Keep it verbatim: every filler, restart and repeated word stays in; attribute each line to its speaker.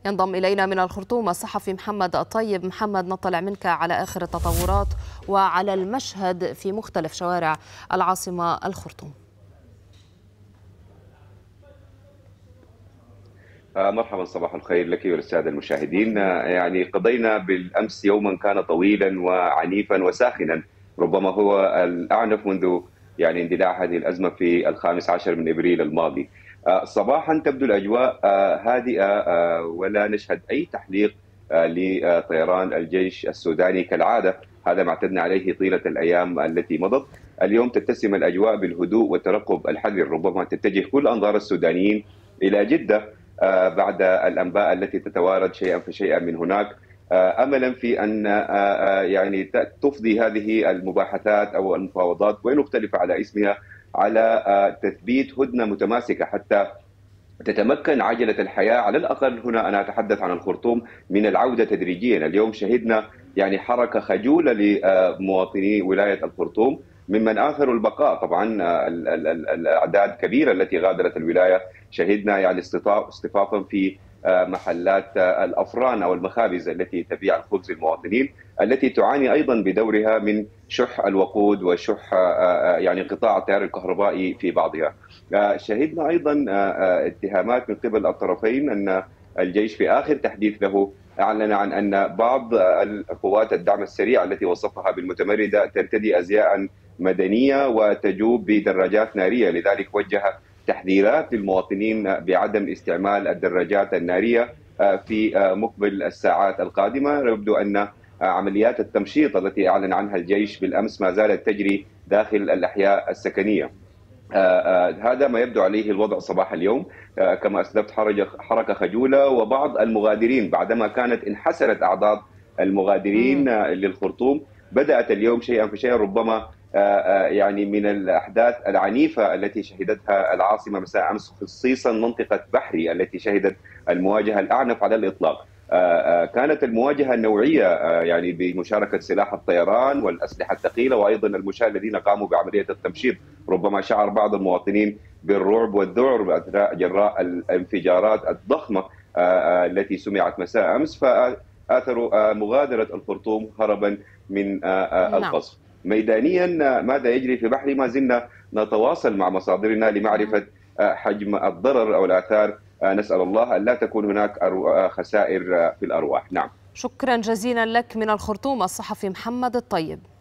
Speaker 1: ينضم إلينا من الخرطوم الصحفي محمد الطيب. محمد، نطلع منك على آخر التطورات وعلى المشهد في مختلف شوارع العاصمة الخرطوم.
Speaker 2: مرحبا، صباح الخير لك وللساده المشاهدين. يعني قضينا بالامس يوما كان طويلا وعنيفا وساخنا، ربما هو الاعنف منذ يعني اندلاع هذه الازمه في الخامس عشر من ابريل الماضي. صباحا تبدو الاجواء هادئه ولا نشهد اي تحليق لطيران الجيش السوداني كالعاده، هذا ما اعتدنا عليه طيله الايام التي مضت. اليوم تتسم الاجواء بالهدوء والترقب الحذر، ربما تتجه كل انظار السودانيين الى جده بعد الانباء التي تتوارد شيئا فشيئا من هناك، املا في ان يعني تفضي هذه المباحثات او المفاوضات وان اختلف على اسمها على تثبيت هدنه متماسكه حتى تتمكن عجله الحياه على الاقل هنا انا اتحدث عن الخرطوم من العوده تدريجيا. اليوم شهدنا يعني حركه خجوله لمواطني ولايه الخرطوم ممن اثروا البقاء، طبعا الاعداد كبيره التي غادرت الولايه، شهدنا يعني اصطفافا في محلات الافران او المخابز التي تبيع الخبز للمواطنين، التي تعاني ايضا بدورها من شح الوقود وشح يعني قطاع التيار الكهربائي في بعضها. شهدنا ايضا اتهامات من قبل الطرفين ان الجيش في اخر تحديث له اعلن عن ان بعض القوات الدعم السريع التي وصفها بالمتمرده ترتدي ازياء مدنيه وتجوب بدراجات ناريه، لذلك وجه تحذيرات للمواطنين بعدم استعمال الدراجات الناريه في مقبل الساعات القادمه. يبدو ان عمليات التمشيط التي اعلن عنها الجيش بالامس ما زالت تجري داخل الاحياء السكنيه. هذا ما يبدو عليه الوضع صباح اليوم. كما اسلفت حركه خجوله، وبعض المغادرين بعدما كانت انحسرت اعداد المغادرين للخرطوم بدات اليوم شيئا فشيئا، ربما يعني من الاحداث العنيفه التي شهدتها العاصمه مساء امس، خصيصا منطقه بحري التي شهدت المواجهه الاعنف على الاطلاق. كانت المواجهه النوعيه يعني بمشاركه سلاح الطيران والاسلحه الثقيله وايضا المشاة الذين قاموا بعمليه التمشيط. ربما شعر بعض المواطنين بالرعب والذعر جراء الانفجارات الضخمه التي سمعت مساء امس، فاثروا مغادره الخرطوم هربا من القصف. ميدانيا ماذا يجري في بحري؟ ما زلنا نتواصل مع مصادرنا لمعرفه حجم الضرر او الاثار. نسال الله ان لا تكون هناك خسائر في الارواح. نعم.
Speaker 1: شكرا جزيلا لك من الخرطوم الصحفي محمد الطيب.